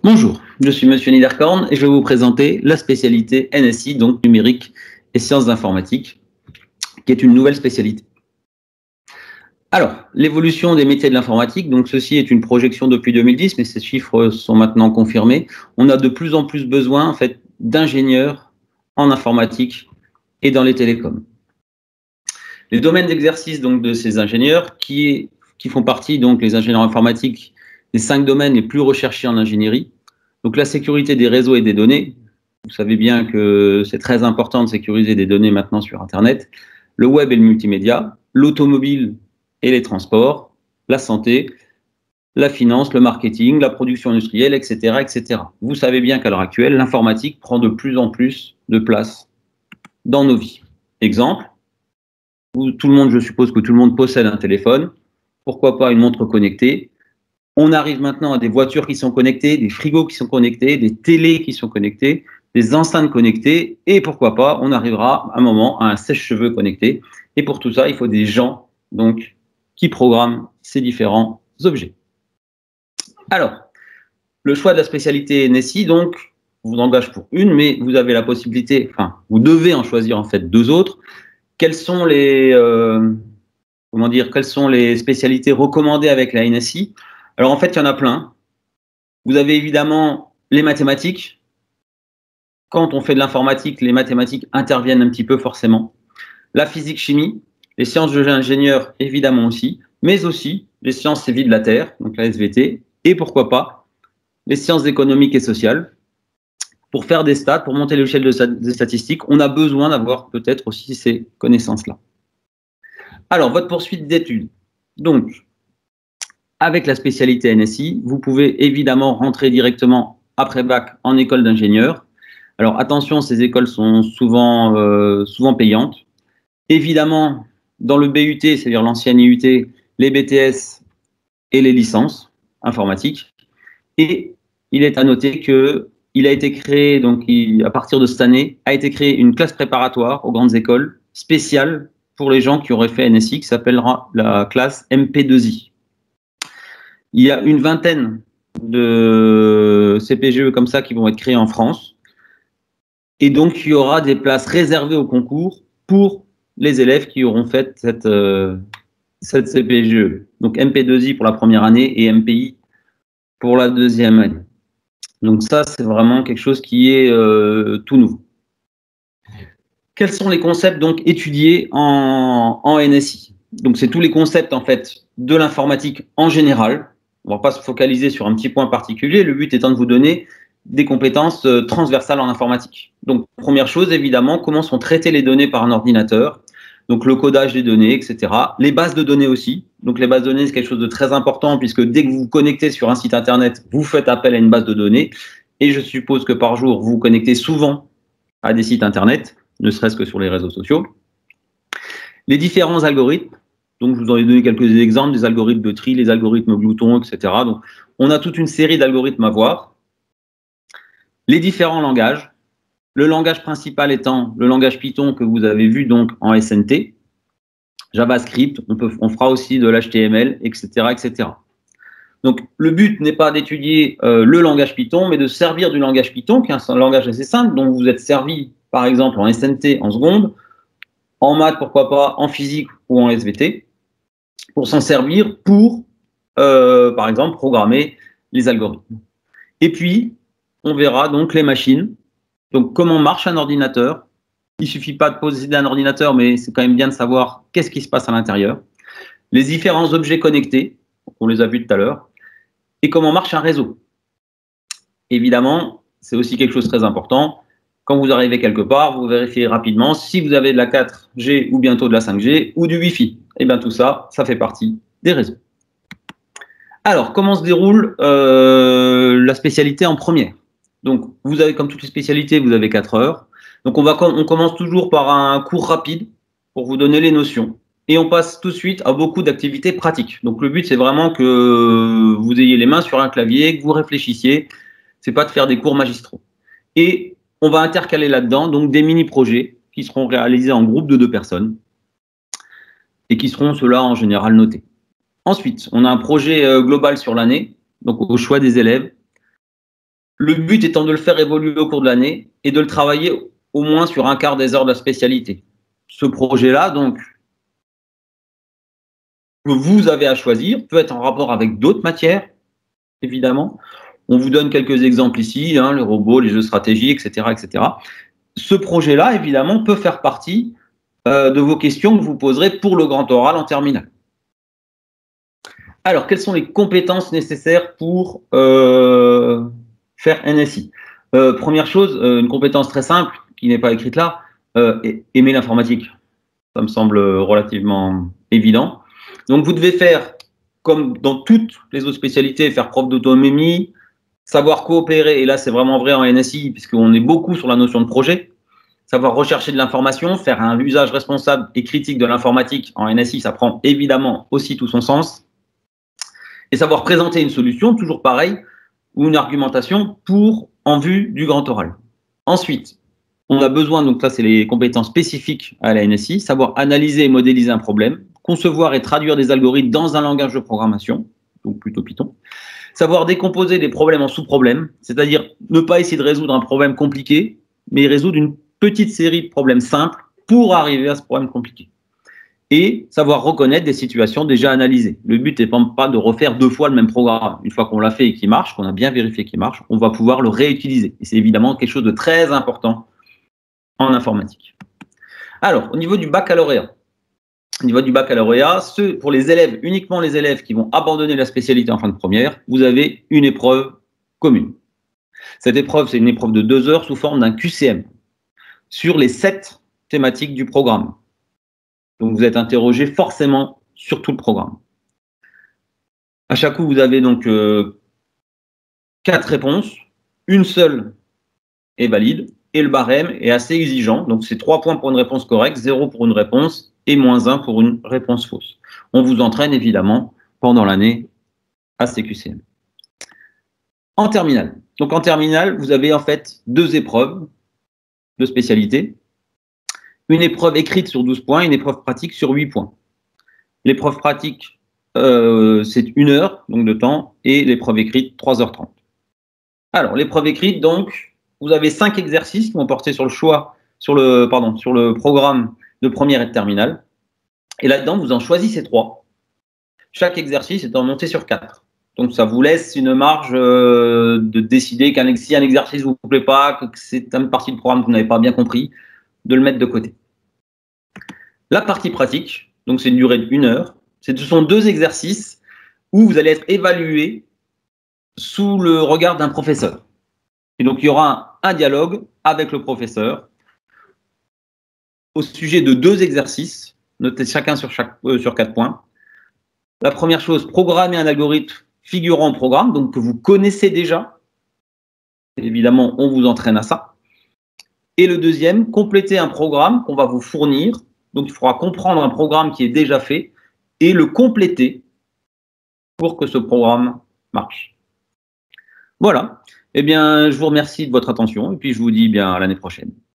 Bonjour, je suis Monsieur Niederkorn et je vais vous présenter la spécialité NSI, donc numérique et sciences informatiques, qui est une nouvelle spécialité. Alors, l'évolution des métiers de l'informatique, donc ceci est une projection depuis 2010, mais ces chiffres sont maintenant confirmés. On a de plus en plus besoin en fait d'ingénieurs en informatique et dans les télécoms. Les domaines d'exercice donc de ces ingénieurs qui font partie donc les ingénieurs informatiques des 5 domaines les plus recherchés en ingénierie. Donc la sécurité des réseaux et des données. Vous savez bien que c'est très important de sécuriser des données maintenant sur Internet. Le web et le multimédia, l'automobile et les transports, la santé, la finance, le marketing, la production industrielle, etc., etc. Vous savez bien qu'à l'heure actuelle, l'informatique prend de plus en plus de place dans nos vies. Exemple, tout le monde, je suppose que tout le monde possède un téléphone. Pourquoi pas une montre connectée? On arrive maintenant à des voitures qui sont connectées, des frigos qui sont connectés, des télés qui sont connectées, des enceintes connectées, et pourquoi pas, on arrivera à un moment à un sèche-cheveux connecté. Et pour tout ça, il faut des gens donc qui programment ces différents objets. Alors, le choix de la spécialité NSI, donc, vous engage pour une, mais vous avez la possibilité, enfin, vous devez en choisir en fait 2 autres. Quelles sont les quelles sont les spécialités recommandées avec la NSI? Alors en fait, il y en a plein. Vous avez évidemment les mathématiques. Quand on fait de l'informatique, les mathématiques interviennent un petit peu forcément. La physique-chimie, les sciences de l'ingénieur évidemment aussi, mais aussi les sciences et vie de la Terre, donc la SVT, et pourquoi pas les sciences économiques et sociales. Pour faire des stats, pour monter l'échelle des statistiques, on a besoin d'avoir peut-être aussi ces connaissances-là. Alors, votre poursuite d'études. Donc, avec la spécialité NSI, vous pouvez évidemment rentrer directement après bac en école d'ingénieur. Alors attention, ces écoles sont souvent payantes. Évidemment, dans le BUT, c'est-à-dire l'ancienne IUT, les BTS et les licences informatiques. Et il est à noter qu'il a été créé, donc à partir de cette année, a été créée une classe préparatoire aux grandes écoles spéciale pour les gens qui auraient fait NSI, qui s'appellera la classe MP2I. Il y a une vingtaine de CPGE comme ça qui vont être créés en France. Et donc, il y aura des places réservées au concours pour les élèves qui auront fait cette CPGE. Donc, MP2I pour la première année et MPI pour la deuxième année. Donc, ça, c'est vraiment quelque chose qui est tout nouveau. Quels sont les concepts donc étudiés en NSI? Donc, c'est tous les concepts en fait de l'informatique en général. On ne va pas se focaliser sur un petit point particulier. Le but étant de vous donner des compétences transversales en informatique. Donc, première chose, évidemment, comment sont traitées les données par un ordinateur. Donc, le codage des données, etc. Les bases de données aussi. Donc, les bases de données, c'est quelque chose de très important puisque dès que vous vous connectez sur un site Internet, vous faites appel à une base de données. Et je suppose que par jour, vous vous connectez souvent à des sites Internet, ne serait-ce que sur les réseaux sociaux. Les différents algorithmes. Donc, je vous en ai donné quelques exemples, des algorithmes de tri, les algorithmes gloutons, etc. Donc, on a toute une série d'algorithmes à voir. Les différents langages. Le langage principal étant le langage Python que vous avez vu donc en SNT. JavaScript, on fera aussi de l'HTML, etc., etc. Donc, le but n'est pas d'étudier le langage Python, mais de servir du langage Python, qui est un langage assez simple, dont vous êtes servi, par exemple, en SNT en seconde, en maths, pourquoi pas, en physique ou en SVT, pour s'en servir pour, par exemple, programmer les algorithmes. Et puis, on verra donc les machines. Donc, comment marche un ordinateur. Il ne suffit pas de posséder un ordinateur, mais c'est quand même bien de savoir qu'est-ce qui se passe à l'intérieur. Les différents objets connectés, on les a vus tout à l'heure, et comment marche un réseau. Évidemment, c'est aussi quelque chose de très important. Quand vous arrivez quelque part, vous vérifiez rapidement si vous avez de la 4G ou bientôt de la 5G ou du Wi-Fi. Et bien tout ça, ça fait partie des réseaux. Alors, comment se déroule la spécialité en première? Donc, vous avez, comme toutes les spécialités, vous avez 4 heures. Donc, on commence toujours par un cours rapide pour vous donner les notions. Et on passe tout de suite à beaucoup d'activités pratiques. Donc, le but, c'est vraiment que vous ayez les mains sur un clavier, que vous réfléchissiez. C'est pas de faire des cours magistraux. Et on va intercaler là-dedans donc des mini-projets qui seront réalisés en groupe de 2 personnes et qui seront ceux-là en général notés. Ensuite, on a un projet global sur l'année, donc au choix des élèves. Le but étant de le faire évoluer au cours de l'année et de le travailler au moins sur un quart des heures de la spécialité. Ce projet-là, donc, que vous avez à choisir, peut être en rapport avec d'autres matières, évidemment. On vous donne quelques exemples ici, hein, les robots, les jeux de stratégie, etc., etc. Ce projet-là, évidemment, peut faire partie de vos questions que vous poserez pour le grand oral en terminale. Alors, quelles sont les compétences nécessaires pour faire NSI? Première chose, une compétence très simple, qui n'est pas écrite là, aimer l'informatique. Ça me semble relativement évident. Donc, vous devez faire, comme dans toutes les autres spécialités, faire preuve d'autonomie, savoir coopérer, et là, c'est vraiment vrai en NSI, puisqu'on est beaucoup sur la notion de projet, savoir rechercher de l'information, faire un usage responsable et critique de l'informatique en NSI, ça prend évidemment aussi tout son sens, et savoir présenter une solution, toujours pareil, ou une argumentation en vue du grand oral. Ensuite, on a besoin, donc ça c'est les compétences spécifiques à la NSI, savoir analyser et modéliser un problème, concevoir et traduire des algorithmes dans un langage de programmation, donc plutôt Python, savoir décomposer des problèmes en sous-problèmes, c'est-à-dire ne pas essayer de résoudre un problème compliqué, mais résoudre une petite série de problèmes simples pour arriver à ce problème compliqué. Et savoir reconnaître des situations déjà analysées. Le but n'est pas de refaire 2 fois le même programme. Une fois qu'on l'a fait et qu'il marche, qu'on a bien vérifié qu'il marche, on va pouvoir le réutiliser. Et c'est évidemment quelque chose de très important en informatique. Alors, au niveau du baccalauréat, pour les élèves, uniquement les élèves qui vont abandonner la spécialité en fin de première, vous avez une épreuve commune. Cette épreuve, c'est une épreuve de 2 heures sous forme d'un QCM sur les 7 thématiques du programme. Donc, vous êtes interrogé forcément sur tout le programme. À chaque coup, vous avez donc 4 réponses. Une seule est valide et le barème est assez exigeant. Donc, c'est 3 points pour une réponse correcte, 0 pour une réponse et -1 pour une réponse fausse. On vous entraîne évidemment pendant l'année à ces QCM. En terminale. Donc, en terminale, vous avez en fait 2 épreuves de spécialité. Une épreuve écrite sur 12 points, une épreuve pratique sur 8 points. L'épreuve pratique, c'est 1 heure donc de temps, et l'épreuve écrite, 3h30. Alors, l'épreuve écrite, donc, vous avez 5 exercices qui vont porter sur le programme de première et de terminale. Et là-dedans, vous en choisissez 3. Chaque exercice étant monté sur 4. Donc, ça vous laisse une marge de décider si un exercice ne vous plaît pas, que c'est une partie du programme que vous n'avez pas bien compris, de le mettre de côté. La partie pratique, donc c'est une durée de 1 heure. Ce sont 2 exercices où vous allez être évalué sous le regard d'un professeur. Et donc, il y aura un dialogue avec le professeur au sujet de 2 exercices, notés chacun sur 4 points. La première chose, programmer un algorithme figurant au programme, donc que vous connaissez déjà. Évidemment, on vous entraîne à ça. Et le deuxième, compléter un programme qu'on va vous fournir. Donc, il faudra comprendre un programme qui est déjà fait et le compléter pour que ce programme marche. Voilà. Eh bien, je vous remercie de votre attention et puis je vous dis bien à l'année prochaine.